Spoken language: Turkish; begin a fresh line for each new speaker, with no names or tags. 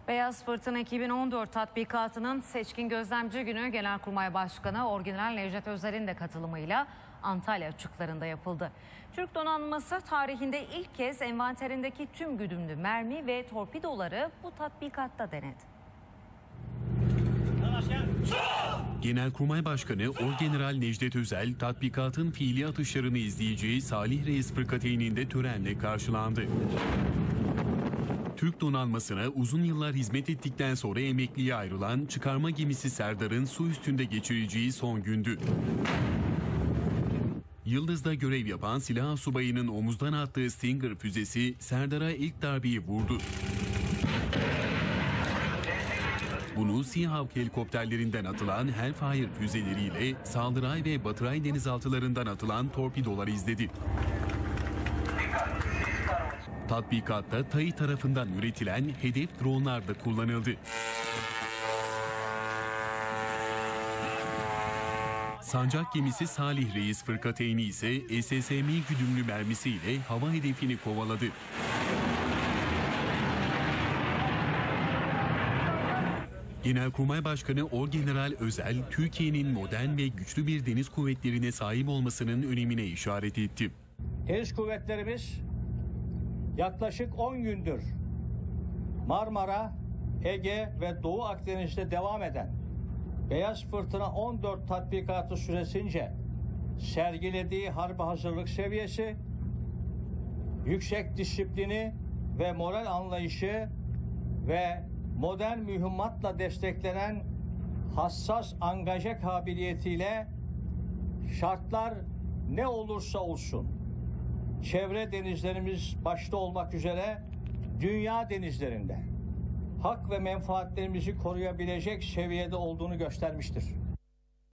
Beyaz Fırtına 2014 tatbikatının seçkin gözlemci günü Genelkurmay Başkanı Orgeneral Necdet Özel'in de katılımıyla Antalya açıklarında yapıldı. Türk donanması tarihinde ilk kez envanterindeki tüm güdümlü mermi ve torpidoları bu tatbikatta denedi.
Genelkurmay Başkanı Orgeneral Necdet Özel, tatbikatın fiili atışlarını izleyeceği Salih Reis Fırkateyn'inde törenle karşılandı. Türk donanmasına uzun yıllar hizmet ettikten sonra emekliye ayrılan çıkarma gemisi Serdar'ın su üstünde geçireceği son gündü. Yıldız'da görev yapan silah subayının omuzdan attığı Stinger füzesi Serdar'a ilk darbeyi vurdu. Bunu Seahawk helikopterlerinden atılan Hellfire füzeleriyle Saldıray ve Batıray denizaltılarından atılan torpidolar izledi. Tatbikatta TAİ tarafından üretilen hedef dronlar da kullanıldı. Sancak gemisi Salih Reis Fırkateyni ise SSM güdümlü mermisiyle hava hedefini kovaladı. Genelkurmay Başkanı Orgeneral Özel, Türkiye'nin modern ve güçlü bir deniz kuvvetlerine sahip olmasının önemine işaret etti.
Deniz kuvvetlerimiz yaklaşık 10 gündür Marmara, Ege ve Doğu Akdeniz'de devam eden Beyaz Fırtına 14 tatbikatı süresince sergilediği harbi hazırlık seviyesi, yüksek disiplini ve moral anlayışı ve modern mühimmatla desteklenen hassas angaje kabiliyetiyle şartlar ne olursa olsun çevre denizlerimiz başta olmak üzere dünya denizlerinde hak ve menfaatlerimizi koruyabilecek seviyede olduğunu göstermiştir.